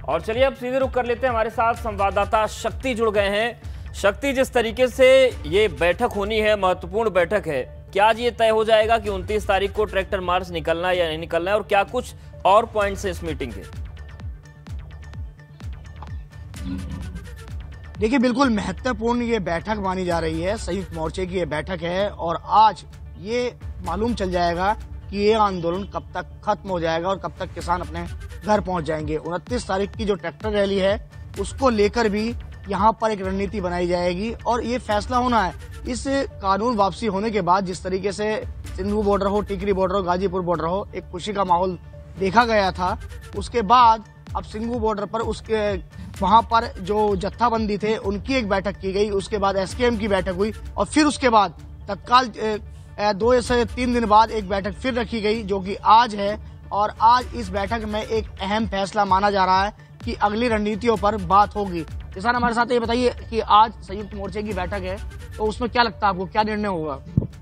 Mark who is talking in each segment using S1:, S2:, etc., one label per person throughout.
S1: और चलिए अब सीधे रुख कर लेते हैं, हमारे साथ संवाददाता शक्ति जुड़ गए हैं। शक्ति, जिस तरीके से ये बैठक होनी है, महत्वपूर्ण बैठक है, क्या आज ये तय हो जाएगा कि 29 तारीख को ट्रैक्टर मार्च निकलना है या नहीं निकलना है, और क्या कुछ और पॉइंट्स हैं इस मीटिंग के?
S2: देखिए, बिल्कुल महत्वपूर्ण ये बैठक मानी जा रही है। संयुक्त मोर्चे की ये बैठक है और आज ये मालूम चल जाएगा कि ये आंदोलन कब तक खत्म हो जाएगा और कब तक किसान अपने घर पहुंच जाएंगे। 29 तारीख की जो ट्रैक्टर रैली है उसको लेकर भी यहाँ पर एक रणनीति बनाई जाएगी और ये फैसला होना है। इस कानून वापसी होने के बाद जिस तरीके से सिंधु बॉर्डर हो, टिकरी बॉर्डर हो, गाजीपुर बॉर्डर हो, एक खुशी का माहौल देखा गया था, उसके बाद अब सिंघू बॉर्डर पर उसके वहां पर जो जत्थाबंदी थे उनकी एक बैठक की गई, उसके बाद एसकेएम की बैठक हुई और फिर उसके बाद तत्काल 2 से 3 दिन बाद एक बैठक फिर रखी गई जो कि आज है। और आज इस बैठक में एक अहम फैसला माना जा रहा है कि अगली रणनीतियों पर बात होगी। किसान हमारे साथ ये बताइए कि आज संयुक्त मोर्चे की बैठक है, तो उसमें क्या लगता है आपको, क्या निर्णय होगा?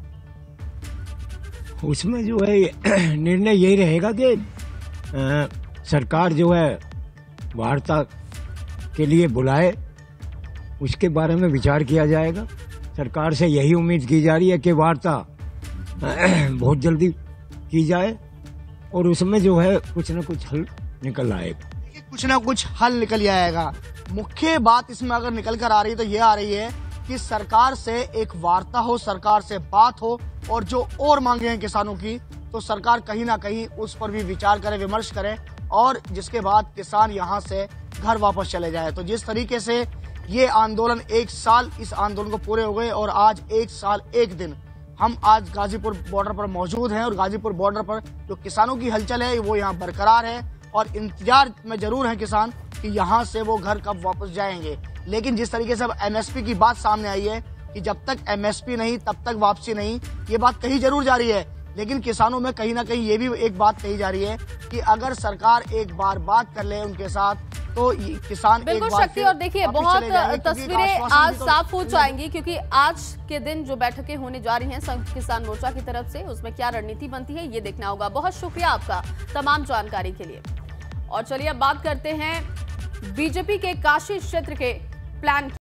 S3: उसमें जो है निर्णय यही रहेगा कि सरकार जो है वार्ता के लिए बुलाए, उसके बारे में विचार किया जाएगा। सरकार से यही उम्मीद की जा रही है कि वार्ता बहुत जल्दी की जाए और उसमें जो है कुछ न कुछ हल निकल आएगा।
S2: कुछ ना कुछ हल निकल जाएगा। मुख्य बात इसमें अगर निकल कर आ रही है तो ये आ रही है कि सरकार से एक वार्ता हो, सरकार से बात हो और जो और मांगे हैं किसानों की तो सरकार कहीं ना कहीं उस पर भी विचार करे, विमर्श करे और जिसके बाद किसान यहाँ से घर वापस चले जाए। तो जिस तरीके से ये आंदोलन 1 साल इस आंदोलन को पूरे हो गए और आज 1 साल 1 दिन हम आज गाजीपुर बॉर्डर पर मौजूद हैं और गाजीपुर बॉर्डर पर जो किसानों की हलचल है वो यहाँ बरकरार है और इंतजार में जरूर है किसान कि यहाँ से वो घर कब वापस जाएंगे। लेकिन जिस तरीके से अब एमएसपी की बात सामने आई है कि जब तक एमएसपी नहीं तब तक वापसी नहीं, ये बात कही जरूर जा रही है। लेकिन किसानों में कहीं ना कहीं ये भी एक बात कही जा रही है कि अगर सरकार एक बार बात कर ले उनके साथ तो किसान
S4: बिल्कुल शक्ति। और देखिए, बहुत तस्वीरें आज साफ हो जाएंगी क्योंकि आज के दिन जो बैठकें होने जा रही हैं संयुक्त किसान मोर्चा की तरफ से, उसमें क्या रणनीति बनती है ये देखना होगा। बहुत शुक्रिया आपका तमाम जानकारी के लिए। और चलिए अब बात करते हैं बीजेपी के काशी क्षेत्र के प्लान